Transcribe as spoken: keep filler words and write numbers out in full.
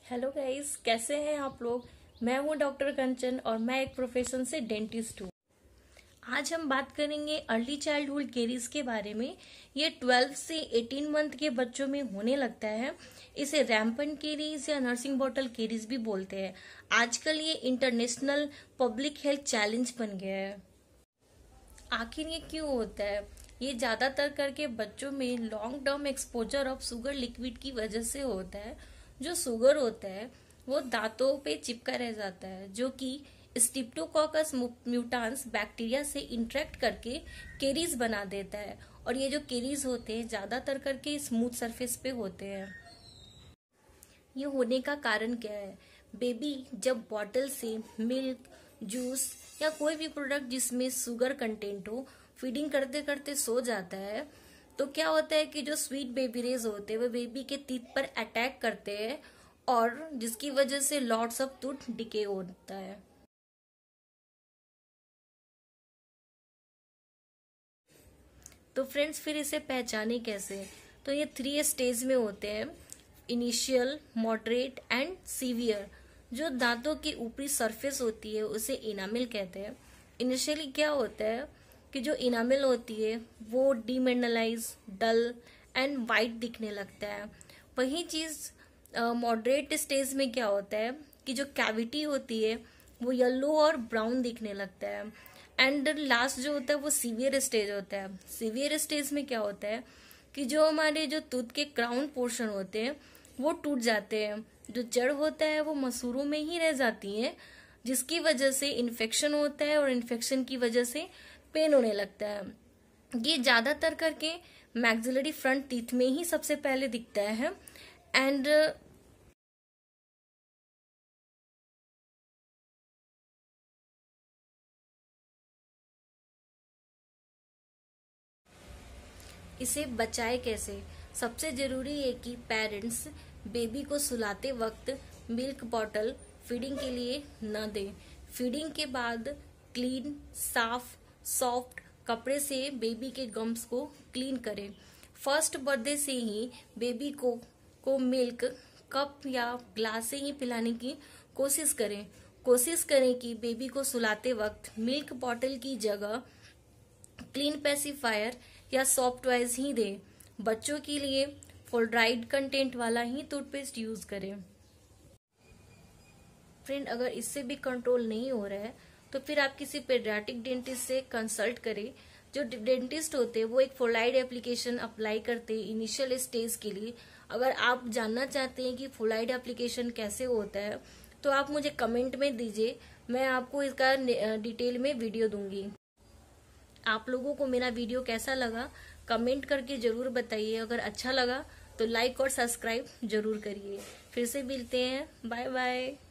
Hello guys, कैसे हैं आप लोग। मैं हूं डॉक्टर कंचन और मैं एक प्रोफेशन से डेंटिस्ट हूं। आज हम बात करेंगे अर्ली चाइल्डहुड केरीज के बारे में। ये ट्वेल्व से एटीन मंथ के बच्चों में होने लगता है। इसे रैम्पेंट केरीज या नर्सिंग बॉटल केरीज भी बोलते हैं। आजकल ये इंटरनेशनल पब्लिक हेल्थ चैलेंज बन गया है। आखिर ये क्यों होता है? ये ज्यादातर करके बच्चों में long term exposure of sugar liquid की वजह से होता है। जो शुगर होता है वो दांतों पे चिपका रह जाता है, जो कि स्ट्रेप्टोकोकस म्यूटान्स बैक्टीरिया से इंटरेक्ट करके केरीज बना देता है। और ये जो केरीज होते हैं ज्यादातर करके स्मूथ सरफेस पे होते हैं। ये होने का कारण क्या है? बेबी जब बॉटल से मिल्क, जूस या कोई भी प्रोडक्ट जिसमें शुगर कंटेंट हो फीडिंग करते करते सो जाता है, तो क्या होता है कि जो स्वीट बेबी रेज होते हैं वो बेबी के टीथ पर अटैक करते हैं और जिसकी वजह से लॉट्स ऑफ टूथ डिके होता है। तो फ्रेंड्स, फिर इसे पहचाने कैसे? तो ये थ्री स्टेज में होते हैं: इनिशियल, मॉडरेट एंड सीवियर। जो दांतों की ऊपरी सरफेस होती है उसे इनामिल कहते हैं। इनिशियली क्या होता है कि जो इनामिल होती है वो डीमिनरलाइज, डल एंड वाइट दिखने लगता है। वही चीज मॉडरेट स्टेज में क्या होता है कि जो कैविटी होती है वो येलो और ब्राउन दिखने लगता है। एंड लास्ट जो होता है वो सीवियर स्टेज होता है। सीवियर स्टेज में क्या होता है कि जो हमारे जो टूथ के क्राउन पोर्शन होते हैं वो टूट जाते हैं। जो जड़ होता है वो मसूरों में ही रह जाती है, जिसकी वजह से इन्फेक्शन होता है और इन्फेक्शन की वजह से पेन होने लगता है। ये ज्यादातर करके मैक्सिलरी फ्रंट टीथ में ही सबसे पहले दिखता है। एंड इसे बचाए कैसे? सबसे जरूरी है कि पेरेंट्स बेबी को सुलाते वक्त मिल्क बॉटल फीडिंग के लिए न दें। फीडिंग के बाद क्लीन, साफ, सॉफ्ट कपड़े से बेबी के गम्स को क्लीन करें। फर्स्ट बर्थडे से ही बेबी को को मिल्क कप या ग्लास से ही पिलाने की कोशिश करें। कोशिश करें कि बेबी को सुलाते वक्त मिल्क बॉटल की जगह क्लीन पेसिफायर या सॉफ्ट टॉयज ही दें। बच्चों के लिए फ्लोराइड कंटेंट वाला ही टूथपेस्ट यूज करें। फ्रेंड, अगर इससे भी कंट्रोल नहीं हो रहा है तो फिर आप किसी पेडियाट्रिक डेंटिस्ट से कंसल्ट करें। जो डेंटिस्ट होते हैं वो एक फ्लोराइड एप्लीकेशन अप्लाई करते हैं इनिशियल स्टेज के लिए। अगर आप जानना चाहते हैं कि फ्लोराइड एप्लीकेशन कैसे होता है तो आप मुझे कमेंट में दीजिए, मैं आपको इसका डिटेल में वीडियो दूंगी। आप लोगों को मेरा वीडियो कैसा लगा कमेंट करके जरूर बताइए। अगर अच्छा लगा तो लाइक और सब्सक्राइब जरूर करिए। फिर से मिलते हैं, बाय बाय।